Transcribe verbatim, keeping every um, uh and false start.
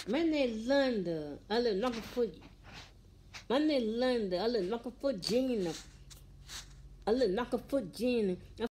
My name Linda. I live knocking for. My name Linda. I live knocking for Gina. I live knocking for Gina.